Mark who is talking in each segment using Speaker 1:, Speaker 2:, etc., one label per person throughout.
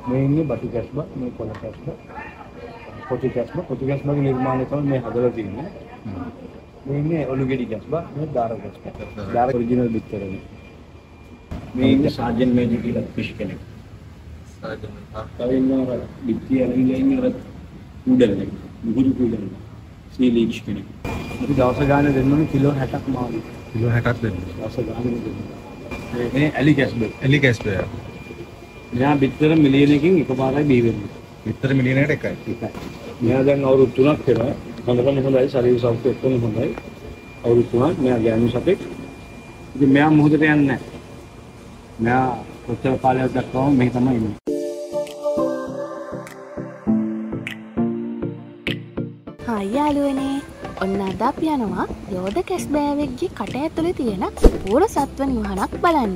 Speaker 1: මේ ඉන්නේ බටු කැස්බා, මේ කොළ කැස්බා, කොටි කැස්බාගේ නිර්මාණය තමයි මේ හදලා තියෙන්නේ. මේ ඉන්නේ ඔලුගෙඩි කැස්බා, මේ දාර කැස්බා. දාර ඔරිජිනල් බිත්තරනේ. මේ ඉන්නේ සාජන් මේජි කියලා ෆිෂ් කෙනෙක්. සාජන් ආකාරින්නවා බිත්තිය ඇවිල්ලා ඉන්නේ අර කුඩලනේ. මුහුදු කුඩලනේ. සී ලීච් කෙනෙක්. අපි දවස් ගානේ දෙන්න ඕනේ කිලෝ 60ක් මාළු.
Speaker 2: කිලෝ 60ක් දෙන්න.
Speaker 1: දවස් ගානේ දෙන්න. මේ ඇලි කැස්බා.
Speaker 2: එලි කැස්බේ.
Speaker 1: මෙයා බිත්තර මිලියනකින් එකපාරයි බී වෙන්නේ.
Speaker 2: බිත්තර මිලියනකට එකයි.
Speaker 1: මෙයා දැන් අවුරුදු 3ක් වෙනවා. හොඳටම හොඳයි, ශරීර සෞඛ්‍යය ඔක්කොම හොඳයි. අවුරුදු 3ක් මෙයා ගෑනු සතෙක්. ඉතින් මෙයා මොහොතට යන්නේ නැහැ. මෙයා කොච්චර කාලයක් දක්වාම මේ තමයි ඉන්නේ.
Speaker 3: හායි යාළුවනේ. ඔන්න අද අපි යනවා යෝධ කැස්බෑවෙක්ගේ කට ඇතුලේ තියෙන පූර්ව සත්ව නිවහනක් බලන්න.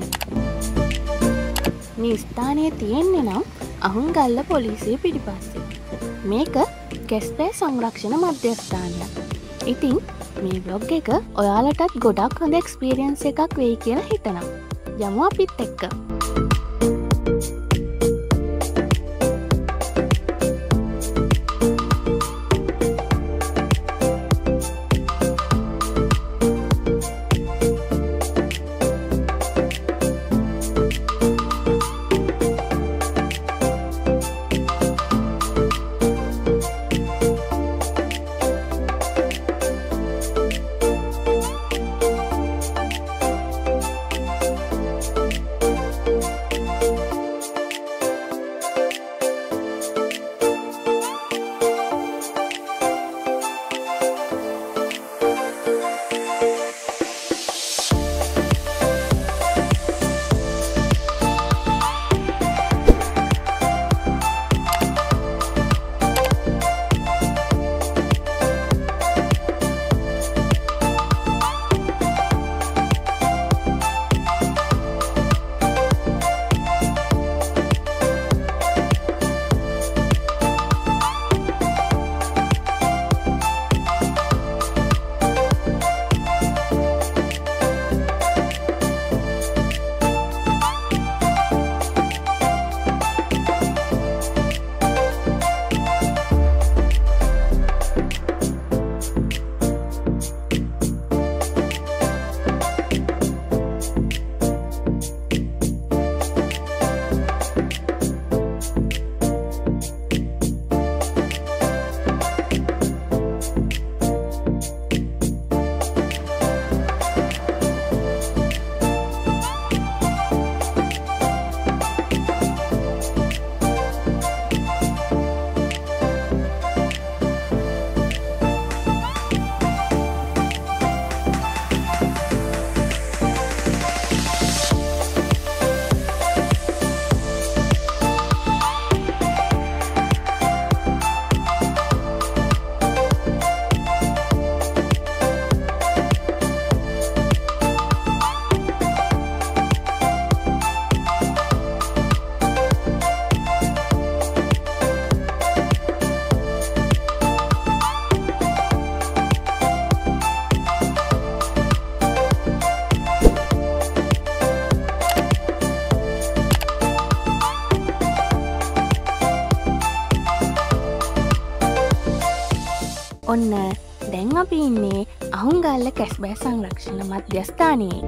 Speaker 3: මේ ස්ථානයේ තියෙන්නේ නම් අහුන්ගල්ල පොලිසිය පිටිපස්සේ. මේක කැස්බෑ සංරක්ෂණ මධ්‍යස්ථානයක්. ඉතින් මේ බ්ලොග් එක ඔයාලටත් ගොඩක් හොඳ එක්ස්පීරියන්ස් එකක් වෙයි කියලා හිතනවා. යමු අපිත් එක්ක. ඔන්න දැන් අපි ඉන්නේ අහුන්ගල්ල කැස්බෑ සංරක්ෂණ මධ්‍යස්ථානයේ.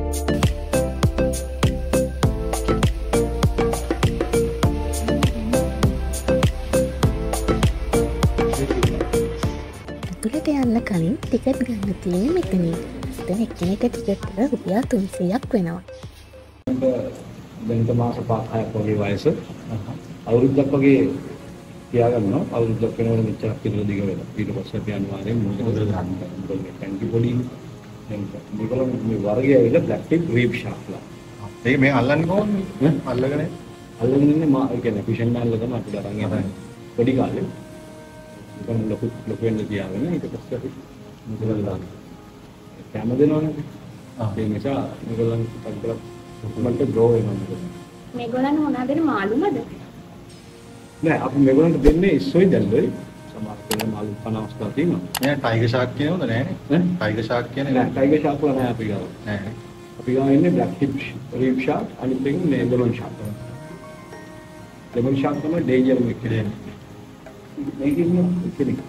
Speaker 3: ඇතුළට යන්න කලින් ටිකට් ගන්න තියෙන්නේ මෙතනින්. දැන් එක්කෙනෙක් ටිකට් එක රුපියල් 300ක් වෙනවා.
Speaker 1: දැන් මාස 5-6ක් වගේ වයස. අවුරුද්දක් වගේ තියාගන්නවා. අවුරුද්දක් වෙනකොට මෙච්චර පිළිවෙල දිග වෙනවා. ඊට පස්සේ අපි අනිවාර්යෙන් මොකද ගන්න ඇන්ටිබොඩි මේකලම මේ වර්ගය ඇවිල්ලා බ්ලැක් ටිප් රීප් ෂාක්ලා.
Speaker 2: ඒක මේ අල්ලන්නේ කොහොමද? අල්ලගෙන
Speaker 1: ඉන්නේ මා ඒ කියන්නේ ෆිෂන් මෑන්ල තමයි අපිට අරන් යන්නේ. පොඩි කාලේ. නිකන් ලොකු වෙන්න තියාගෙන ඊට පස්සේ අපි මොකද දාන්නේ. කැම දෙනවනේ. ඒ නිසා මේගොල්ලන් ටිකක් මන්ට ග්‍රෝ වෙනවා.
Speaker 3: මේගොල්ලන් මොනවාද මාළුමද?
Speaker 1: නෑ අපි මේගොල්ලන්ට දෙන්නේ ඉස්සොයි දැල්ලයි. සමහර කෙනෙක් මාළු 50ක් තියෙනවා.
Speaker 2: නෑ ටයිගර් ෂාක් කියනවද නෑනේ? ටයිගර් ෂාක් කියන්නේ
Speaker 1: නෑ ටයිගර් ෂාක් වල නෑ අපි ගාව.
Speaker 2: නෑ.
Speaker 1: අපි ගාව ඉන්නේ බ්ලැක් ටිප් රීප් ෂාක් අනිත් එක නෙබලොන් ෂාක්. ලෙමන් ෂාක් තමයි ඩේන්ජර් එක කියන්නේ. මේක ඉන්නේ කෙනෙක්.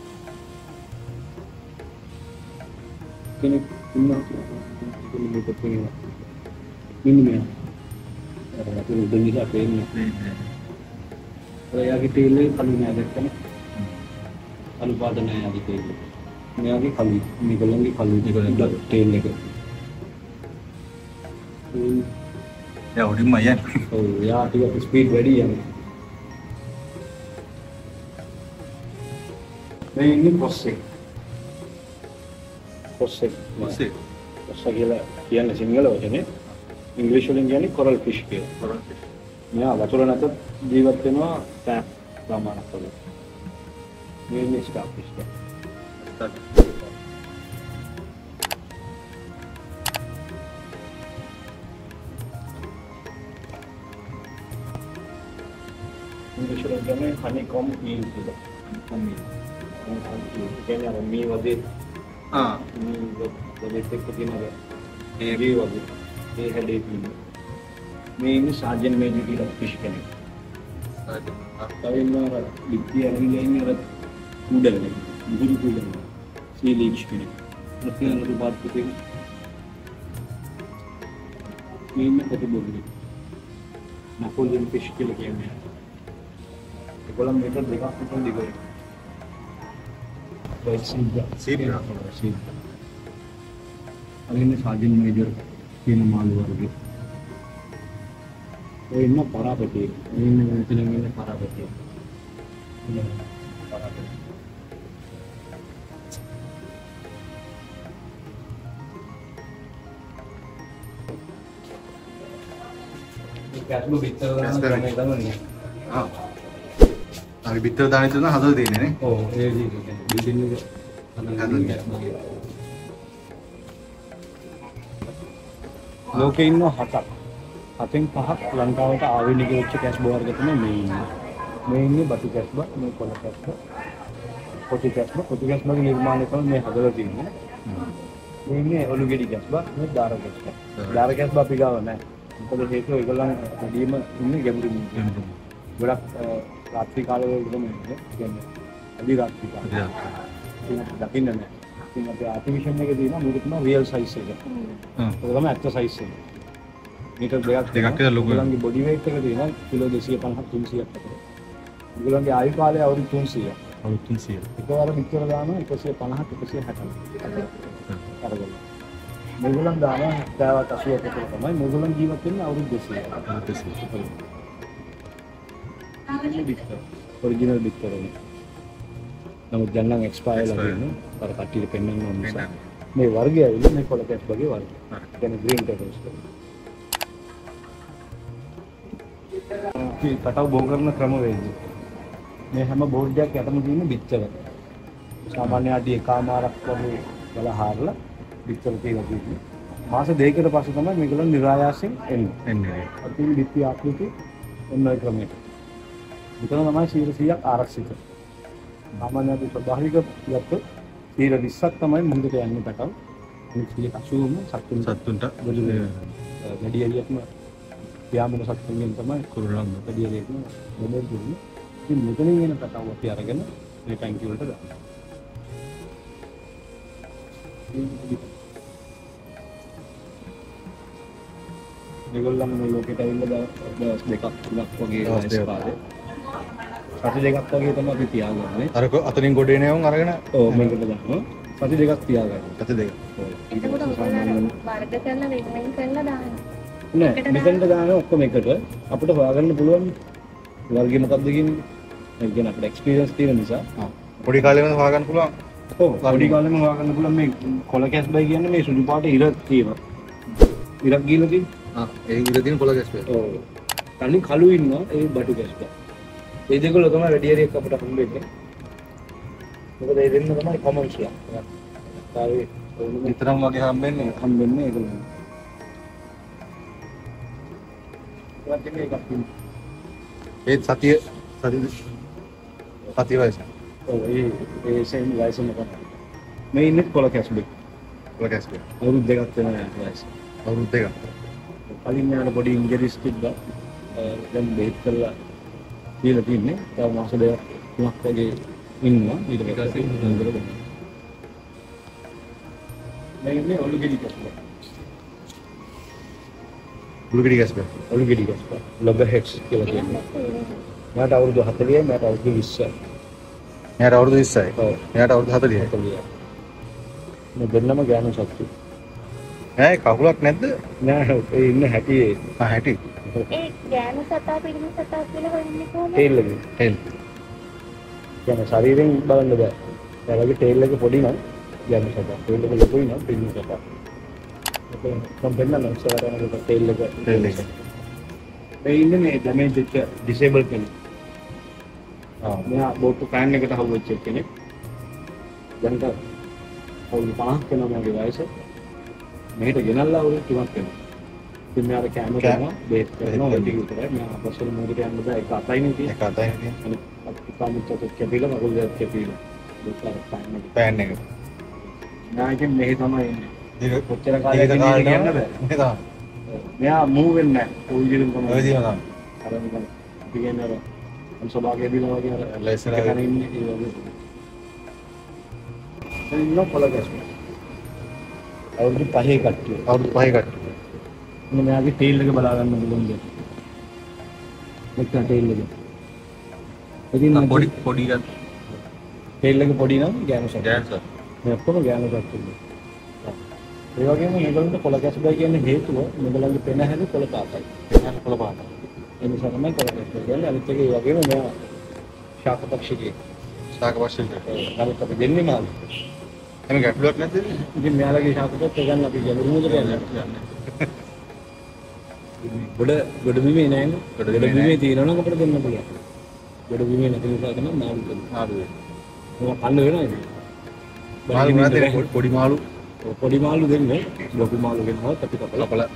Speaker 1: කෙනෙක් ඉන්නවා. මේක තියෙනවා. ඉන්නේ. ඒක දෙන්නේ අපේ ඔයාගේ තේල් එක කළු නෑ දැක්කම කළු පාට නෑ යාගේ තේල් එක. මෙයාගේ කළු මේගොල්ලන්ගේ කළු තේල් එක.
Speaker 2: යා උඩින්ම යන්නේ.
Speaker 1: ඔව් යා ටිකක් ස්පීඩ් වැඩි යනවා. මේ ඉන්නේ පොස්සේ. පොස්සේ.
Speaker 2: පස්සේ
Speaker 1: පොස්සා කියලා කියන්නේ සිංහල වචනේ. ඉංග්‍රීසි වලින් කියන්නේ කොරල් ෆිෂ් කියලා.
Speaker 2: Coral fish.
Speaker 1: මෙයා වතුර නැත ජීවත් වෙනවා පැය ප්‍රමාණයක් වගේ. මේ ඉන්නේ ස්ටාර් ෆිෂ් එක. ඉංග්‍රීසි වලින් කියන්නේ honeycomb eel කියලා. කියන්නේ අර මේ වගේ මේ වගේ දෙක තියෙනවා. ඒ වගේ ඒ හැඩේ තියෙනවා. මේ ඉන්නේ සාජන් මේජර් කියලා ෆිෂ් කෙනෙක්. තවින්නවා ලිප්පිය ඇවිල්ලා ඉන්නේ අර කුඩල් එක. මුහුදු කුඩල්. සී ලීච් කෙනෙක්. ප්‍රතින රුපාත් පුතේ. මේ ඉන්නේ ප්‍රතිබෝධි. නපොලියන් ෆිෂ් කියලා කියන්නේ. ඒගොල්ලන් මීටර් දෙකක් විතර දිගයි. ඒක සීබ්‍රා. අලින්නේ සාජන් මේජර් කියන මාළු වර්ගය. ඔය ඉන්න පරාපතිය. ඉන්න මෙතන ඉන්න පරාපතිය. පරාපතිය. කැස්ලු විතර තමයි.
Speaker 2: අපි පිටර දාන තුන හදලා තියෙන්නේ නේ.
Speaker 1: ඔව් ඒ විදිහට බිල්ඩින් එක හදලා ලෝකේ ඉන්න 7ක්. 7න් 5ක් ලංකාවට ආවේනික වෙච්ච කැස් බෝ වර්ග තමයි මේ ඉන්නේ. මේ ඉන්නේ බටු කැස් බා, මේ කොළ කැස් බා, කොටි කැස් බා. කොටි කැස් බාගේ නිර්මාණය තමයි මේ හදලා තියෙන්නේ. මේ ඉන්නේ ඔලුගෙඩි කැස් බා, මේ දාර කැස් බා. දාර කැස් බා අපි ගාව නැහැ. මොකද හේතුව ඒගොල්ලන් වැඩිම ඉන්නේ ගැඹුරින්. ගොඩක් රාත්‍රී කාලේ වලදම ඉන්නේ. කියන්නේ අදි රාත්‍රී කාලේ. දකින්න නැහැ. ඉතින් අපි ආටිෆිෂල් එකේ තියෙනවා මේක තමයි රියල් සයිස් එක. ඒක තමයි ඇත්ත සයිස් එක. මීටර් දෙකක්
Speaker 2: විතර ලොකු.
Speaker 1: ඒගොල්ලන්ගේ බොඩි weight එක තියෙනවා කිලෝ 250 300ක් අතර. ඒගොල්ලන්ගේ ආයු කාලය අවුරුදු 300ක්.
Speaker 2: අවුරුදු 300.
Speaker 1: එකවර විතර දානවා 150 160. අරගෙන. මේගොල්ලන් දානවා 70ට 80කට තමයි මේගොල්ලන් ජීවත් වෙන්නේ අවුරුදු 200ක්. අවුරුදු 200. ඔරිජිනල් බිත්තරනේ. නමුත් දැන් නම් එක්ස්පයර්ලා තියෙනවා. අර කට්ටියට පෙන්වන්න ඕන නිසා. මේ වර්ගය ඇවිල්ලා මේ කොළ කැස් වගේ වර්ගය. කියන්නේ ග්‍රීන් ටර්ටල්ස්. කටව බෝ කරන ක්‍රමවේදය. මේ හැම බෝඩ් එකක් යටම තියෙන බිත්තර. සාමාන්‍ය අඩි එකමාරක් වගේ බල හාරලා බිත්තර තියලා තියෙන්නේ. මාස දෙකකට පස්සේ තමයි මේගොල්ලෝ නිරායාසයෙන් එන්නේ. අපි බිත්ති ආකෘති එන්න ඒ ක්‍රමයට. මෙතන තමයි 100% ආරක්ෂිත. සාමාන්‍ය අපි ස්වභාවික ගත්තොත් 20ක් තමයි මුහුදට යන්නේ පැටව. අනිත් 80ම සත්තුන්ට වැඩි එළියක්ම යාමන සත්තුන්ගෙන් තමයි කුරුල්ලන් වැඩි එළියක්ම මොඩල් දුන්නේ. ඉතින් මෙතනින් එන පැටව අපි අරගෙන මේ ටැංකිය වලට දානවා. මේගොල්ලන් මේ ලෝකෙට ඇවිල්ලා දවස් දෙකක් තුනක් වගේ වයස් කාලේ සති දෙකක් වගේ තමයි අපි තියාගන්නේ.
Speaker 2: අර අතරින් ගොඩ එනවම අරගෙන
Speaker 1: ඔව් මේකට දානවා. සති දෙකක් තියාගන්න.
Speaker 2: සති දෙක.
Speaker 3: එතකොට ඔයගොල්ලෝ වර්ග කරලා වෙන කරලා දානවා.
Speaker 1: නෑ මෙතෙන්ට දාන ඔක්කොම එකට අපිට හොයාගන්න පුළුවන් වර්ගය මොකක්ද කියන්නේ. ඒ කියන්නේ අපිට එක්ස්පීරියන්ස් තියෙන නිසා.
Speaker 2: පොඩි කාලේම හොයාගන්න පුළුවන්.
Speaker 1: ඔව් පොඩි කාලේම හොයාගන්න පුළුවන් මේ කොළ කැස් බයි කියන්නේ මේ සුදු පාට ඉර තියෙනවා. ඉරක් ගිහලා තියෙනවා.
Speaker 2: ඒ ඉර තියෙන කොළ කැස් බයි.
Speaker 1: ඔව්. තනි කළු ඉන්නවා ඒ බටු කැස් බයි. ඒ දෙකල තමයි වැඩි හරියක් අපිට හම්බෙන්නේ. මොකද ඒ දෙන්න තමයි කොමන්ස් ලා. කාවේ
Speaker 2: විතරම වගේ හම්බෙන්නේ
Speaker 1: ඒගොල්ලෝ.
Speaker 2: ඒ සතිය වයස.
Speaker 1: ඔව් ඒ සෙන් වයසම තමයි. මේ ඉන්නේ කොළ කැස් බයි.
Speaker 2: කොළ කැස් බයි.
Speaker 1: අවුරුදු දෙකක් වෙනවා වයස.
Speaker 2: අවුරුදු දෙකක්.
Speaker 1: කලින් යන පොඩි ඉන්ජරිස් තිබ්බා. දැන් බෙහෙත් කරලා කියලා තින්නේ. තව මාස දෙකක් තුනක් වගේ ඉන්නවා. ඊට පස්සේ හොඳට බලන්න. මේ ඉන්නේ ඔලු ගෙඩි කැස්බා.
Speaker 2: බුලුගිරි ගැස්පේ.
Speaker 1: ඔලු ගෙඩි කැස්බා. ලොබ හෙඩ්ස් කියලා කියන්නේ. මට අවුරුදු 40යි මට අවුරුදු 20යි.
Speaker 2: මෙයාට අවුරුදු 20යි.
Speaker 1: ඔව්.
Speaker 2: මෙයාට අවුරුදු 40යි.
Speaker 1: 40යි. මේ දෙන්නම ගෑනු සත්තු.
Speaker 2: ඈ කකුලක් නැද්ද?
Speaker 1: නෑ ඒ ඉන්න හැටියේ
Speaker 2: ආ හැටි.
Speaker 3: ඒ ගෑනු සතා පිළිම සතා කියලා හොයන්නේ කොහොමද?
Speaker 1: ටේල් එක.
Speaker 2: ටෙල්.
Speaker 1: කියන්නේ ශරීරයෙන් බලන්න බෑ. එයාලගේ ටේල් එක පොඩි නම් ගෑනු සතා. ටේල් එක ලොකුයි නම් පිළිම සතා. ඒක කම්පෙන්න නම් සරණකට ටේල් එක.
Speaker 2: ටෙල් එක.
Speaker 1: මේ ඉන්නේ මේ ඩැමේජ් වෙච්ච ඩිසේබල් කෙනෙක්.
Speaker 2: ආ.
Speaker 1: මෙයා බෝට් ෆෑන් එකට හවුවෙච්ච කෙනෙක්. දැන් තා අවුරුදු 50ක් වෙනවා මගේ වයස. මෙහෙට ගෙනල්ලා අවුරුදු 3ක් වෙනවා. ඉතින් මෙයාට කැම කරනවා බේත් කරනවා වැඩි විතරයි. මෙයා අපස්සල මොකද යන්න බෑ. ඒක අතයිනේ තියෙන්නේ.
Speaker 2: එක අතයි නේ.
Speaker 1: අනිත් කාමිච්චත් කැපිලා මගුල් දෙයක් කැපිලා. දෙක ෆෑන් එක.
Speaker 2: පෑන් එක.
Speaker 1: මෙයා ඉතින් මෙහෙ තමයි ඉන්නේ.
Speaker 2: ඒක
Speaker 1: කොච්චර කාලයක් ඉන්නේ කියන්න බෑ.
Speaker 2: මේ තමයි.
Speaker 1: මෙයා මූව් වෙන්නේ නැහැ. ওই විදිහටම තමයි.
Speaker 2: ඔය දින තමයි.
Speaker 1: අර නිකන් අපි කියන්නේ අර අන්සභාගයේ දිනවා වගේ අර
Speaker 2: ලයිසන් එක.
Speaker 1: එකන ඉන්නේ ඒ වගේ. දැන් ඉන්න පොළ ගැස්ම. අවුරුදු 5 කට්ටිය.
Speaker 2: අවුරුදු 5 කට්ටිය.
Speaker 1: මොන මෙයාගේ ටේල් එක බලා ගන්න පුළුවන් දෙයක්. මෙක්ක ටේල් එක. ඉතින්
Speaker 2: පොඩි
Speaker 1: ටේල් එක පොඩි නම් ගෑනු සත්තු.
Speaker 2: ගෑන්සර්.
Speaker 1: මේ ඔක්කොම ගෑනු සත්තු. ඒ වගේම මේගොල්ලන්ට පොළ ගැස්බයි කියන්නේ හේතුව මේගොල්ලන්ගේ පෙන හැදි පොළ පාටයි.
Speaker 2: මෙයාට පොළ පාටයි.
Speaker 1: ඒ නිසා තමයි පොළ ගැස්බයි කියන්නේ. අනිත් එක ඒ වගේම මෙයා ශාකපක්ෂිකයෙක්.
Speaker 2: ශාක වර්ෂික.
Speaker 1: නමුත් අපි දෙන්නේ මාළු.
Speaker 2: එමෙ ගැටලුවක් නැද්ද?
Speaker 1: ඉතින් මෙයාලගේ ශාකපක්ෂ ගන්න අපි ගැඹුරු මුදට යන්නේ. ගොඩ බිමේ නෑනේ.
Speaker 2: ගොඩ
Speaker 1: ගොඩ
Speaker 2: බිමේ
Speaker 1: බිමේ තියෙනවා නම් අපිට දෙන්න පුළුවන්. ගොඩ බිමේ නැති නිසා තමයි මාළු දෙන්නේ.
Speaker 2: ආදු වේ.
Speaker 1: මොකක් කන්න වෙනවද?
Speaker 2: මාළු නැද්ද? පොඩි මාළු
Speaker 1: පොඩි මාළු දෙන්නේ. ලොකු මාළු ගෙනවත් අපි කපලා
Speaker 2: කපලා.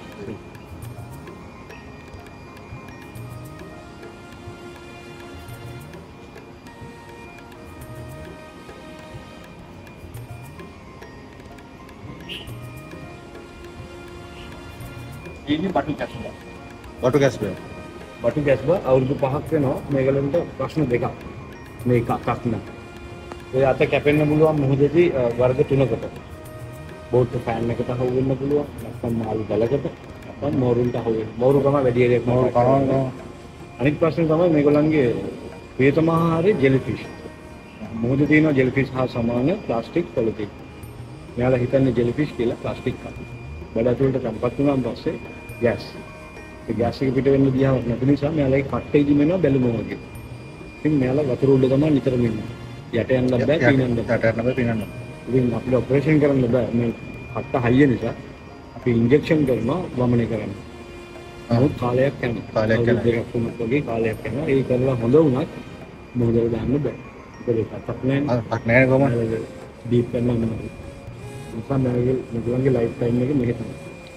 Speaker 1: ඉන්නේ බටු කැස්බා.
Speaker 2: වටු ගැස්පේ.
Speaker 1: බටු කැස්බා අවුරුදු 5ක් වෙනවා. මේගලන්ට ප්‍රශ්න දෙකක්. මේ එකක් නෑ. ඒ අත කැපෙන්න පුළුවන් මොහොතේදී වර්ග 3කට. බෝට් ෆෑන් එකට හවු වෙන්න පුළුවන්. නැත්නම් මාළු ගලකට. නැත්නම් මෝරුන්ට හවු වෙන්න. මෝරු තමයි වැඩි හරියක්
Speaker 2: මෝරු කනවා.
Speaker 1: අනිත් ප්‍රශ්නේ තමයි මේගොල්ලන්ගේ ප්‍රියතම ආහාරය ජෙලිෆිෂ්. මොහොතේ තියෙන ජෙලිෆිෂ් හා සමාන ප්ලාස්ටික් පොලිතින්. මෙයාලා හිතන්නේ ජෙලිෆිෂ් කියලා ප්ලාස්ටික් කන. බඩ ඇතුළට තැම්පත් වුණාන් පස්සේ ගෑස්. ඒ ගෑස් එක පිට වෙන්න දිහාවක් නැති නිසා මෙයාලගේ කට්ටේජි වෙනවා බැලුම වගේ. ඉතින් මෙයාලා වතුර උඩ තමයි නිතරම ඉන්නේ. යට යන්න බෑ පීනන්න බෑ.
Speaker 2: යට යන්න බෑ පීනන්න.
Speaker 1: ඉතින් අපිට ඔපරේෂන් කරන්න බෑ. මේ කට්ට හයිය නිසා අපි ඉන්ජෙක්ෂන් කරනවා වමනය කරන්න. නමුත් කාලයක් යනවා.
Speaker 2: කාලයක් යනවා.
Speaker 1: දෙකක් තුනක් වගේ කාලයක් යනවා. ඒ කරලා හොඳ වුණත් මොහොතේ දාන්න බෑ. ඒක එකක් නෑ.
Speaker 2: අක් නෑ කොහමද?
Speaker 1: ඩීප් කරන්න ඕනේ. නිසා මේගොල්ලන්ගේ ලයිෆ් ටයිම් එක මෙහෙ තමයි.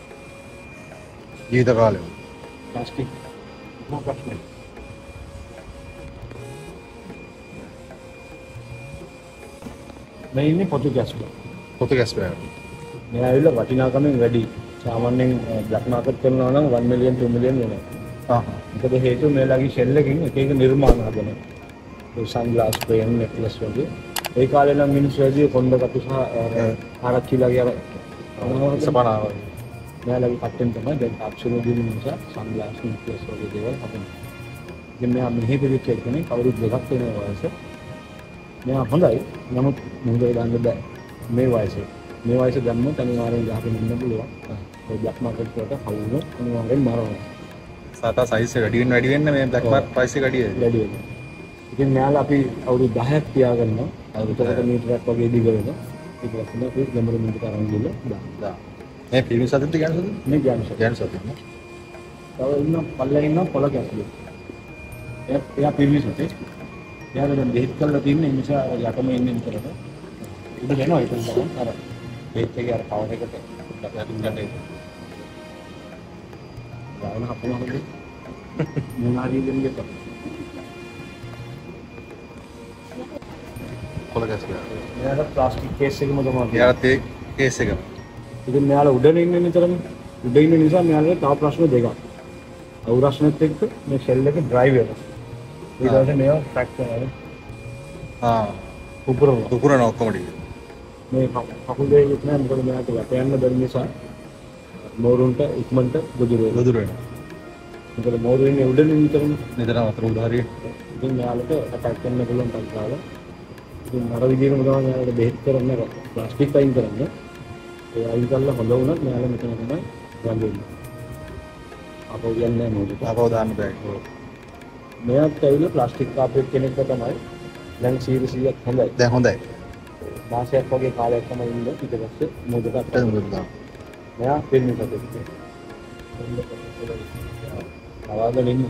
Speaker 2: ජීවිත කාලය.
Speaker 1: ප්ලාස්ටික් මොකක්ද? මේ ඉන්නේ පොතු ගැස්බා.
Speaker 2: පොතු ගැස්පේ.
Speaker 1: මෙයා ඇවිල්ලා වටිනාකමෙන් වැඩි. සාමාන්‍යයෙන් බ්ලැක් මාකට් කරනවා නම් 1 මිලියන් 2 මිලියන් වෙනවා. මොකද හේතුව මේලාගේ ෂෙල් එකකින් එක එක නිර්මාණ හදනවා. ඒ සන්ග්ලාස් පේන් නෙක්ලස් වගේ. ඒ කාලේ නම් මිනිස්සු ඇදී කොණ්ඩ කටු සහ ආරච්චිලාගේ අර
Speaker 2: සපනාව.
Speaker 1: මෙයාලගේ කට්ටෙන් තමයි දැන් තාක්ෂණය දින නිසා සන්ග්ලාස් නෙක්ලස් වගේ දේවල් හදනවා. ඉතින් මෙයා මෙහෙ පිළිච්ච කෙනෙක් අවුරුදු 2ක් වෙන වයස. මෙයා හොඳයි. නමුත් මුහුදේ දාන්න බෑ. මේ වයසේ. මේ වයසේ දැම්මොත් අනිවාර්යෙන් ගහගෙන ඉන්න පුළුවන්. ඒ බ්ලැක් මාකට් වලට හවුනොත් අනිවාර්යෙන් මරනවා.
Speaker 2: සතා සයිස් එක වැඩි වෙන්න මේ බ්ලැක් මාර්ක් ප්‍රයිස් එක වැඩි වෙනවා.
Speaker 1: වැඩි වෙනවා. ඉතින් මෙයාලා අපි අවුරුදු 10ක් තියාගන්නවා. අවුරුදු 10කට මීටරයක් වගේ දිග වෙනවා. ඒක තමයි අපි ගැඹුරු මිනිකට අරන් ගිහලා දාන්න.
Speaker 2: මේ පිරිමි සතෙක්ද ගෑනු සතෙක්ද?
Speaker 1: මේ ගෑනු සතෙක්.
Speaker 2: ගෑනු සතෙක් නේ.
Speaker 1: තව ඉන්න පල්ලෙන් ඉන්න පොළ ගැස්ලු. එයා පිරිමි සතෙක්. එයාලා දැන් බෙහෙත් කරලා තියෙන නිසා යටම ඉන්නේ විතරද. ඉත දෙනවා ඒක තමයි අර බෙහෙත් එකේ අර පවර් එකට ගන්න ඒක. ගාන හපනවද? මොනාරි දෙන්නේ තමයි.
Speaker 2: පොළ ගැස්පේ.
Speaker 1: මෙයාලා ප්ලාස්ටික් කේස් එකම තමයි.
Speaker 2: යාත් ඒ කේස් එක.
Speaker 1: ඉතින් මෙයාලා උඩ ඉන්නේ නිතරම. උඩ ඉන්න නිසා මෙයාලා තව ප්‍රශ්න දෙකක්. අවුරස්නෙත් එක්ක මේ ෂෙල් එක ඩ්‍රයිව් වෙනවා. ඊට පස්සේ මේවා ට්‍රැක් කරනවා. උපුරනවා.
Speaker 2: උපුරන ඔක්කොම ටික.
Speaker 1: මේ කකුල් දෙක ඉක්මන මොකද මෙයාට යට යන්න බැරි නිසා මෝරුන්ට ඉක්මනට ගොදුරු වෙනවා. මොකද මෝරු ඉන්නේ උඩනේ නිතරම.
Speaker 2: නිතරම අතර උඩ හරිය.
Speaker 1: ඉතින් මෙයාලට අටැක් කරන්න පුළුවන් තත්ත්වවල. ඉතින් අර විදිහටම තමයි මෙයාලට බෙහෙත් කරන්න ප්ලාස්ටික් අයින් කරන්න. ඒ අයින් කරලා හොඳ වුණත් මෙයාලා මෙතන තමයි යන්නේ. අපෝ යන්නේ මොකද?
Speaker 2: අපෝ දාන්න බෑ.
Speaker 1: මෙයාත් ඇවිල්ලා ප්ලාස්ටික් කාපෙක් කෙනෙක්ව තමයි දැන් 100ක් හොඳයි.
Speaker 2: දැන් හොඳයි.
Speaker 1: මාසයක් වගේ කාලයක් තමයි ඉන්නේ. ඊට පස්සේ මොකද
Speaker 2: කරන්නේ?
Speaker 1: මෙයා දෙන්නේ සතෙක්. නවාගෙන ඉන්නේ.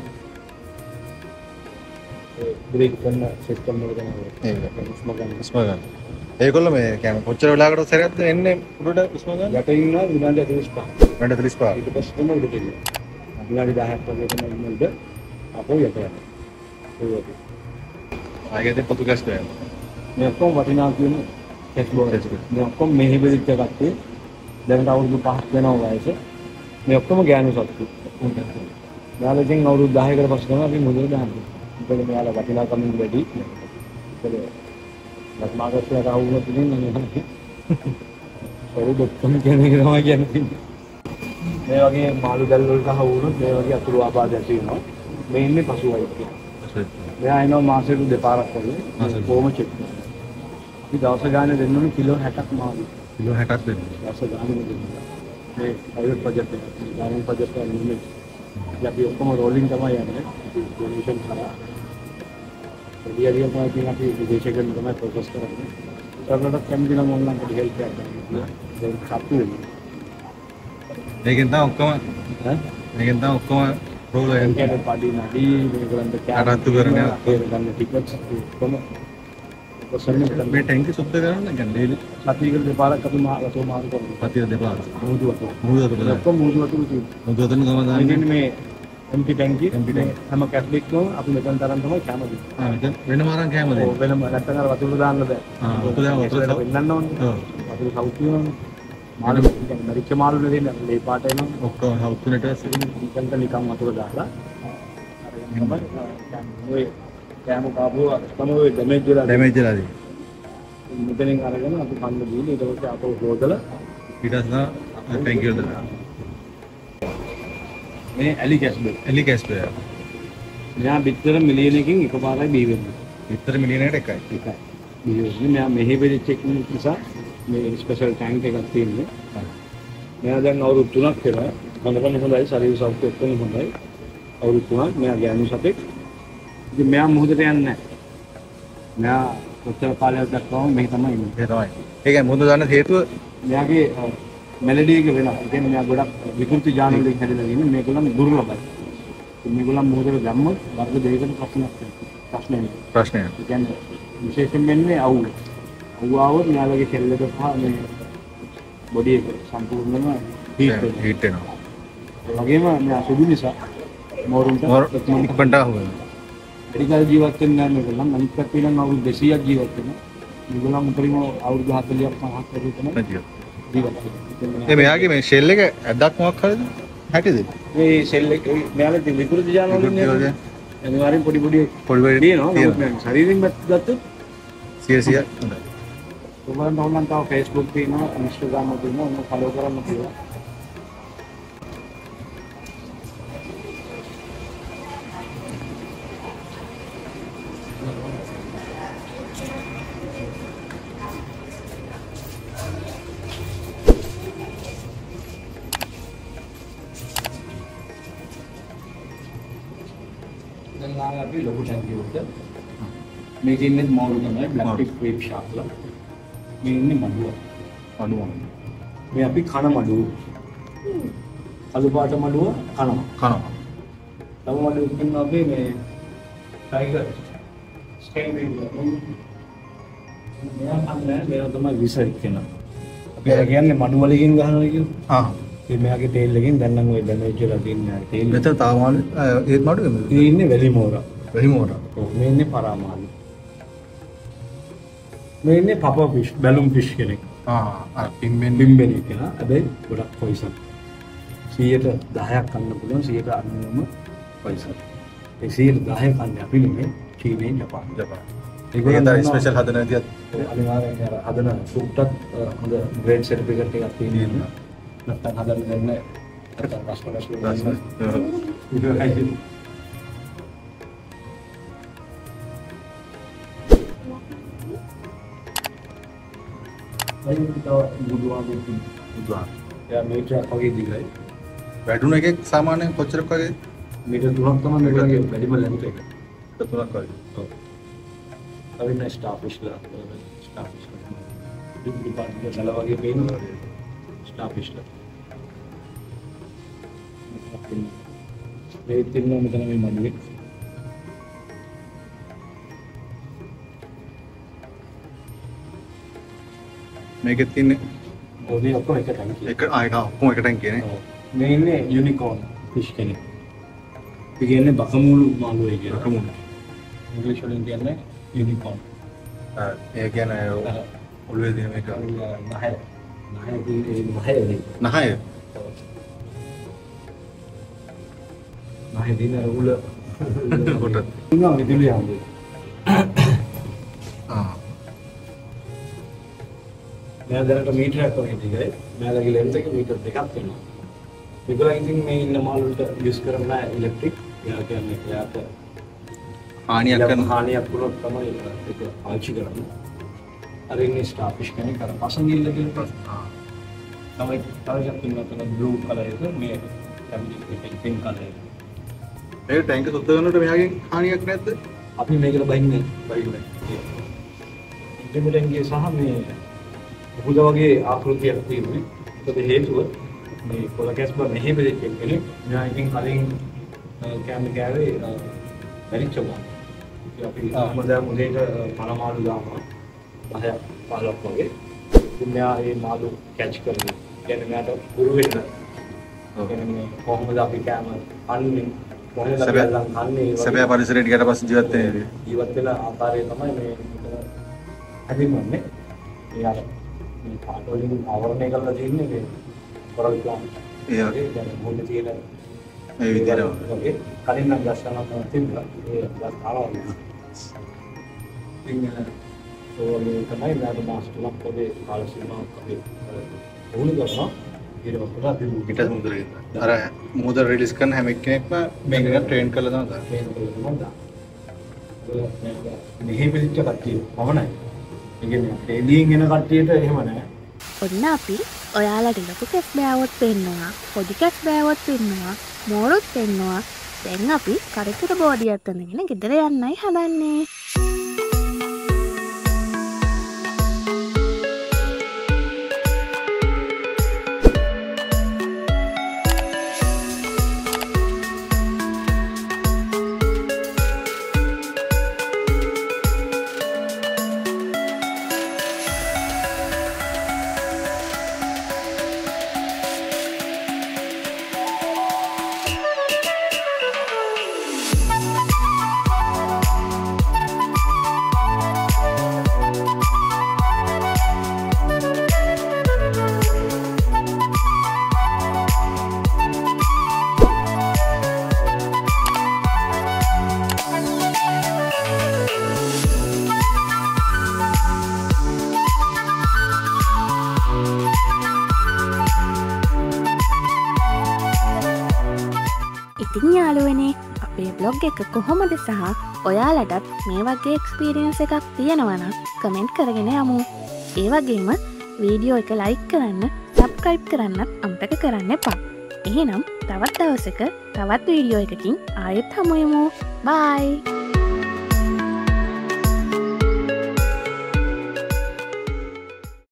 Speaker 1: ඒ බ්‍රේක් කරන සිස්ටම් එක තමයි.
Speaker 2: ඒක.
Speaker 1: උස්ම ගන්න.
Speaker 2: උස්ම ගන්න. ඒගොල්ලෝ මේ කියන්නේ කොච්චර වෙලාවකට සැරයක්ද එන්නේ උඩට උස්ම ගන්න?
Speaker 1: යට ඉන්නවා විනාඩි 45.
Speaker 2: විනාඩි 35.
Speaker 1: ඊට පස්සේ තමයි උඩට එන්නේ. විනාඩි 10ක් වගේ තමයි ඉන්නේ උඩ. අපෝ යට යනවා. ඒ වගේ.
Speaker 2: ආයෙත් පොතුගස් ගන්න.
Speaker 1: මේ ඔක්කොම වටිනා කියන කෙස් බෝල්. මේ ඔක්කොම මෙහි බෙදිච්ච කට්ටිය. දැන් අවුරුදු 5ක් වෙනවා වයස. මේ ඔක්කොම ගෑනු සත්තු. මෙයාලා ඉතින් අවුරුදු 10කට පස්සේ තමයි අපි මුදල් දාන්නේ. මොකද මෙයාලා වටිනාකමින් වැඩි. මොකද ලක්මාගස්ලා රාවුනොත් ඉතින් නේ. අවුරුදු ඔක්කොම කියන්නේ තමයි කියන්නේ. මේ වගේ මාළු දැල් වලට හවුනොත් මේ වගේ අතුරු ආබාධ ඇති වෙනවා. මේ ඉන්නේ පසුවයි. මෙයා එනවා මාසෙට දෙපාරක් වගේ. කොහොම චෙක් කරනවා. අපි දවස ගානේ දෙන්න ඕනේ කිලෝ 60ක් මාළු.
Speaker 2: කිලෝ 60ක් දෙන්න.
Speaker 1: දවස ගානේ දෙන්න. මේ ප්‍රයිවට් ප්‍රොජෙක්ට් එක. ගානේ ප්‍රොජෙක්ට් එක නෙමෙයි. අපි ඔක්කොම රෝලින් තමයි යන්නේ. ඩොනේෂන් කරා. එළියදී තමයි අපි විදේශයකට තමයි ප්‍රොසෙස් කරන්නේ. ඒකට කැමති නම් ඕනනම් පොඩි හෙල්ප් එකක් ගන්න. ඒක කප්පු වෙනවා.
Speaker 2: මේකෙන් තමයි ඔක්කොම මේකෙන් තමයි ඔක්කොම රෝල් එකෙන්
Speaker 1: ඒකට පාඩි නැටි මේගොල්ලන්ට
Speaker 2: අරත්තු කරන
Speaker 1: ගන්න ටිකට්ස් ඔක්කොම කොසන්නේ
Speaker 2: මේ ටැංකිය සුද්ධ කරන්න කියන්නේ ඩේලි
Speaker 1: සතියකට දෙපාරක් අපි වතුර මාරු කරනවා.
Speaker 2: සතිය දෙපාරක්.
Speaker 1: මුහුදු වතුර.
Speaker 2: මුහුදු වතුර.
Speaker 1: ඔක්කොම මුහුදු වතුර තියෙනවා.
Speaker 2: මුහුදු වතුර ගම දාන්නේ.
Speaker 1: ඉතින් මේ එම්ටි ටැංකිය හැම කැස්ලික්කම අපි මෙතන තරම් තමයි කැම දෙන්නේ.
Speaker 2: මෙතන වෙනම අරන් කැම දෙන්නේ.
Speaker 1: ඔව් වෙනම නැත්නම් අර වතුර දාන්න බෑ.
Speaker 2: වතුර දාන්න වතුර
Speaker 1: වෙන්නන්න ඕනේ.
Speaker 2: ඔව්.
Speaker 1: වතුර සවුත් වෙනවා. මාළු මරිච්ච මාළු නෙදෙන්නේ ලේ පාට එනවා.
Speaker 2: ඔක්කොම හවුස් තුනට
Speaker 1: නිකන් නිකන් වතුර දාලා අරගෙන තමයි ඔය කැම කාපුව තමයි ඔය ඩැමේජ් වෙලා
Speaker 2: ඩැමේජ් වෙලාදී.
Speaker 1: මෙතනින් අරගෙන අපි කන්න දීලා ඊට පස්සේ ආපහු හොදලා
Speaker 2: ඊට පස්සේ ටැංකිය වලට දානවා.
Speaker 1: මේ ඇලි කැස්බේ.
Speaker 2: එලි කැස්පේ.
Speaker 1: මෙයා බිත්තර මිලියන එකකින් එකපාරයි බී වෙන්නේ.
Speaker 2: විතර මිලියනකට එකයි.
Speaker 1: එකයි. බී වෙන්නේ මෙයා මෙහි වෙච්ච එක නිසා මේ ස්පෙෂල් ටැංක් එකක් තියෙන්නේ. මෙයා දැන් අවුරුදු 3ක් වෙනවා. හොඳටම හොඳයි ශරීර සෞඛ්‍යය ඔක්කොම හොඳයි. අවුරුදු 3ක් මෙයා ගෑනු සතෙක්. ඉතින් මෙයා මුහුදට යන්නේ නැහැ. මෙයා කොච්චර කාලයක් දක්වාම මෙහි තමයි ඉන්නේ.
Speaker 2: ඒ තමයි. ඒකයි මුහුද දාන්න හේතුව
Speaker 1: මෙයාගේ මෙලඩි එක වෙනවා. ඒ කියන්නේ මෙයා ගොඩක් විකෘති ජාන වලින් හැදලා ඉන්නේ. මේගොල්ලන් දුර්ලභයි. මේගොල්ලන් මුහුදට දැම්මොත් වර්ග දෙකකට ප්‍රශ්නයක්. ඒ කියන්නේ විශේෂයෙන් වෙන්නේ අවුව. අවුව આવොත් මෙයාලගේ සෙල් එක සහ මේ බොඩි එක සම්පූර්ණයෙන්ම හීට්
Speaker 2: වෙනවා.
Speaker 1: ඒ වගේම මෙයා සුදු නිසා මෝරුන්ට
Speaker 2: ඉක්මනට අහුවෙනවා.
Speaker 1: මෙඩිකල් ජීවත් වෙන්නේ නැහැ මේගොල්ලන්. අනිත් පැත්තේ නම් අවුරුදු 200ක් ජීවත් වෙනවා. මේගොල්ලන් උඩරිම අවුරුදු 40ක් 50ක් වගේ තමයි ජීවත් වෙන්නේ.
Speaker 2: ඒ මෙයාගේ මේ ෂෙල් එක ඇද්දක් මොකක් හරිද? හැටිද?
Speaker 1: මේ සෙල් එක මෙයාලගේ විකෘති ජාන වලින් නේ. අනිවාර්යෙන් පොඩි පොඩි තියෙනවා. නමුත් ශරීරින් ගත්තොත්
Speaker 2: 100ක් හොඳයි.
Speaker 1: ඔයගොල්ලන්ට ඕනනම් තව Facebook තියෙනවා, Instagram තියෙනවා. ඔන්න ෆලෝ කරන්න පුළුවන්. දැන් අපි ලොකු ටැංකිය උඩ මේකේ ඉන්නේ මෝරු තමයි බ්ලැක් ටික් වේව් ෂාක්ලා. මේ ඉන්නේ මඩුව.
Speaker 2: අඩුව.
Speaker 1: මේ අපි කන මඩුව. අලු පාට මඩුව කනවා. තව මඩුව ඉන්නවා අපි මේ ටයිගර් ස්කේල් මෙයා කන්නේ මෙයා තමයි විසර් කියන. අපි අර කියන්නේ මඩුව වලින් ගහනවා කියනවා. ඒ මෙයාගේ තේල් එකෙන් දැන් නම් ওই ඩැමේජ් වෙලා තියෙන තේල්.
Speaker 2: මෙතන තාම ඒත් මඩුවේ
Speaker 1: මේ ඉන්නේ වැලි මෝරා.
Speaker 2: වෙලි මෝරා.
Speaker 1: ඔව් මේ ඉන්නේ පරාමාලි. මේ ඉන්නේ පපා ෆිෂ්, බැලුම් ෆිෂ් කෙනෙක්.
Speaker 2: අර පිම්බෙන්
Speaker 1: බිම්බෙනි කියලා. හැබැයි ගොඩක් පොයිසන්. 10%ක් කන්න පුළුවන් 90%ම පොයිසන්. 110 කන්නේ අපි නෙමෙයි චීනයෙන් ජපාන්.
Speaker 2: ඒකෙන් තමයි ස්පෙෂල් හදන විදියත්
Speaker 1: අනිවාර්යෙන් අර හදන සුප්ටත් හොඳ ග්‍රේඩ් සර්ටිෆිකට් එකක් තියෙනවා. නැත්නම් හදන්න දෙන්නේ අර කස්ටමර්ස් මීටරයක් වගේ දිගයි.
Speaker 2: වැඩුණ එකක් සාමාන්‍යයෙන් කොච්චරක් වගේ?
Speaker 1: මීටර් 3ක් තමයි මේකගේ වැඩිම ලෙන්ත් එක.
Speaker 2: 3ක් වගේ.
Speaker 1: ඔව්. අවින්න ස්ටාෆිෂ්ලා ඩිපාර්ට්මන්ට් වල වගේ පේනවා ස්ටාෆිෂ්ලා. මේ තින්න මෙතන මේ මඩුවේ.
Speaker 2: මේකෙත් තියෙන්නේ
Speaker 1: ඕනේ ඔක්කොම එක ටැංකිය.
Speaker 2: එක ඔක්කොම එක ටැංකියනේ.
Speaker 1: මේ ඉන්නේ යුනිකෝර්න් ෆිෂ් කෙනෙක්. ඒ කියන්නේ බකමූලු මාළුවෙක් කියලා.
Speaker 2: බකමූලු.
Speaker 1: ඉංග්‍රීසි වලින් කියන්නේ යුනිකෝර්න්.
Speaker 2: ඒ කියන්නේ ඔළුවේ තියෙන මේක
Speaker 1: නහය. නහය දින උල
Speaker 2: කොට.
Speaker 1: ඉන්නවා විදුලිය යන්නේ. මෙයා දැනට මීටරයක් වගේ දිගයි. මෙයාලගේ ලෙන්ත් එක මීටර් 2ක් වෙනවා. මේගොල්ලෝ ඉතින් මේ ඉන්න මාළු වලට යූස් කරන ඉලෙක්ට්‍රික්. එයා කියන්නේ එයාට හානියක් වුණොත් තමයි ඒක පාවිච්චි කරන්නේ. අර ඉන්නේ ස්ටාෆිෂ් කෙනෙක් අර පසඟිල්ල කියන ප්‍රශ්න. තමයි තවයක් ඉන්නතන බ්ලූ කලර් එක මේ කැමිලි පින්ක් කලර් එක.
Speaker 2: ඒ ටැංක සුද්ධ කරනකොට මෙයාගෙන් හානියක් නැද්ද?
Speaker 1: අපි මේකට බයින්නේ. ඉන්ටර්මිටන්ගේ සහ මේ උපුද වගේ ආකෘතියක් තියෙනවා. ඒකද හේතුව මේ කොළ කැස්බ මෙහෙ බෙදෙච්ච කෙනෙක්. මෙයා ඉතින් කලින් කැමරාවේ බැරිච්ච ගමන්. අපි මොදා මොදේට පනමාළු දානවා. 10ක් 15ක් වගේ. ඉතින් මෙයා මේ මාළු කැච් කරනවා. කියන්නේ මෙයාට ගුරු වෙන්න. කියන්නේ කොහොමද අපි කැම අන්නේ කොහොමද අපි අන්නේ
Speaker 2: සැබෑ පරිසරයට ගියට පස්සේ ජීවත් වෙන්නේ.
Speaker 1: ජීවත් වෙන ආකාරය තමයි මේ හදින්නේ. එයාට මේ පාට වලින් ආවරණය කරලා තියෙන්නේ මේ කොරල් ප්ලාන්ට්.
Speaker 2: ඒ
Speaker 1: දැන් මොකද තියෙන
Speaker 2: මේ විදිහට
Speaker 1: වගේ කලින් නම් ගස්කනක් තිබුණා. ඒ ගස් ආවරණය. ඉතින් ඕනේ තමයි නේද මාස් තුනක් වගේ කාල සීමාවක් වගේ වුණ ගන්නවා. ඊට පස්සේ අපි
Speaker 2: ඊට මුදලේ. අර මුදල් රිලීස් කරන හැම එක්කෙනෙක්ම මේක ට්‍රේන් කරලා තමයි දාන්නේ.
Speaker 1: ට්‍රේන් කරලා තමයි දාන්නේ. මෙහි පිළිච්ච කට්ටිය පමණයි. ඒ කියන්නේ එළියෙන් එන කට්ටියට එහෙම නැහැ.
Speaker 3: ඔන්න අපි ඔයාලට ලොකු කැස් බෑවොත් පෙන්නවා, පොඩි කැස් බෑවොත් පෙන්නවා, මෝරුත් පෙන්නවා. දැන් අපි කරකර බෝඩියක් අඳගෙන ගෙදර යන්නයි හදන්නේ. ඉතින් යාළුවනේ අපේ බ්ලොග් එක කොහොමද සහ ඔයාලටත් මේ වගේ එක්ස්පීරියන්ස් එකක් තියෙනවා නම් කමෙන්ට් කරගෙන යමු. ඒ වගේම වීඩියෝ එක ලයික් කරන්න, සබ්ස්ක්‍රයිබ් කරන්නත් අමතක කරන්න එපා. එහෙනම් තවත් දවසක තවත් වීඩියෝ එකකින් ආයෙත් හමු වෙමු. බයි.